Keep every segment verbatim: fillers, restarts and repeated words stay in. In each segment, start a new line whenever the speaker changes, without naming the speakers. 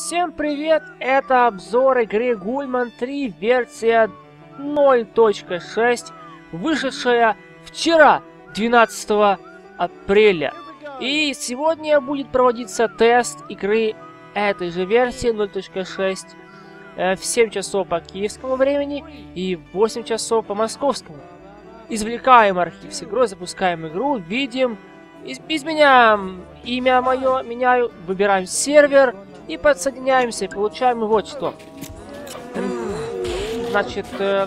Всем привет! Это обзор игры Гульман три, версия ноль точка шесть, вышедшая вчера, двенадцатого апреля. И сегодня будет проводиться тест игры этой же версии ноль точка шесть э, в семь часов по киевскому времени и в восемь часов по московскому. Извлекаем архив с игрой, запускаем игру, видим, из изменяем имя мое, меняю, выбираем сервер и подсоединяемся, и получаем вот что. Значит, э,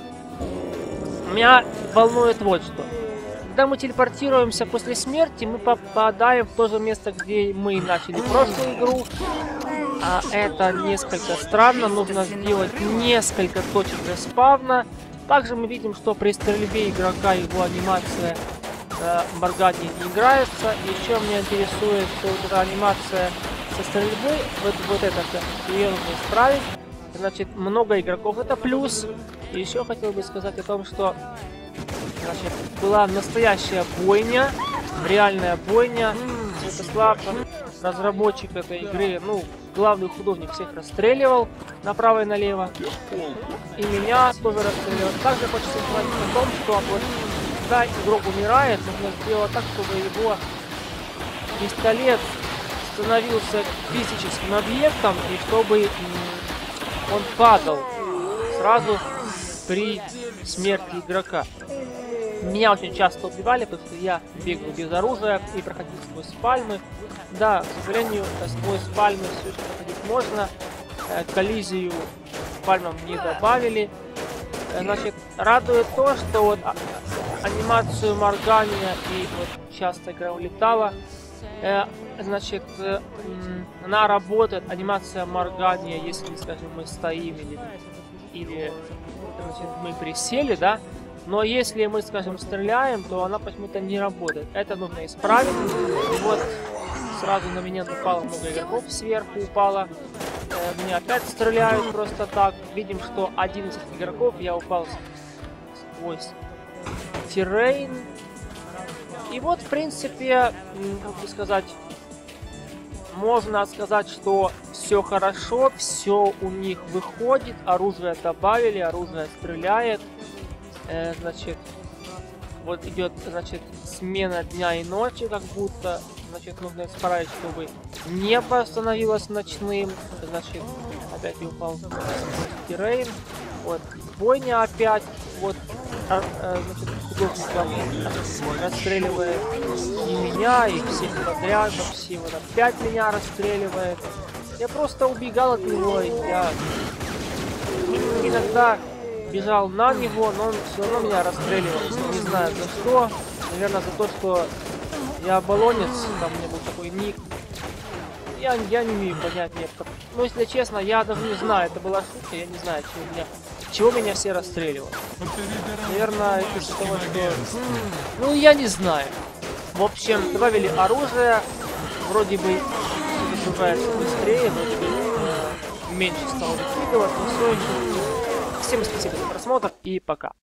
меня волнует вот что. Когда мы телепортируемся после смерти, мы попадаем в то же место, где мы начали прошлую игру. А это несколько странно, нужно сделать несколько точек респавна. Также мы видим, что при стрельбе игрока его анимация э, моргания не играется. Еще меня интересует, что вот эта анимация со стрельбы, вот, вот это ее нужно исправить. Значит, много игроков, это плюс. И еще хотел бы сказать о том, что значит, была настоящая бойня, реальная бойня. Святослав, разработчик этой игры, ну, главный художник, всех расстреливал направо и налево. И меня тоже расстреливал. Также хочется сказать о том, что вот, когда игрок умирает, нужно сделать так, чтобы его пистолет становился физическим объектом, и чтобы он падал сразу при смерти игрока. Меня очень часто убивали, потому что я бегал без оружия и проходил сквозь пальмы. Да, к сожалению, сквозь пальмы все еще проходить можно. Коллизию пальмам не добавили. Значит, радует то, что вот анимацию моргания и вот часто игра улетала. Значит, она работает, анимация моргания, если, скажем, мы стоим или, или значит, мы присели, да. Но если мы, скажем, стреляем, то она почему-то не работает. Это нужно исправить. И вот сразу на меня напало много игроков, сверху упало. Э, меня опять стреляют просто так. Видим, что одиннадцать игроков, я упал сквозь террейн. И вот, в принципе, как бы сказать, можно сказать, что все хорошо, все у них выходит. Оружие добавили, оружие стреляет. Э, значит, вот идет, значит, смена дня и ночи, как будто. Значит, нужно исправить, чтобы небо становилось ночным. Значит, опять я упал в вот, бойня опять. Вот, а, а, значит, художник расстреливает и меня, и всех подряд, вообще вот опять меня расстреливает. Я просто убегал от него, и я иногда бежал на него, но он все равно меня расстреливал. Не знаю за что. Наверное, за то, что я баллонец, там у меня был такой ник. Я, я не умею понять, нет. Ну, если честно, я даже не знаю, это была шутка, я не знаю, чего меня, чего меня все расстреливали. Наверное, это из-за того, что... Ну, я не знаю. В общем, добавили оружие, вроде бы загружается быстрее, вроде бы э, меньше стало выкидывать, но все еще... Всем спасибо за просмотр и пока.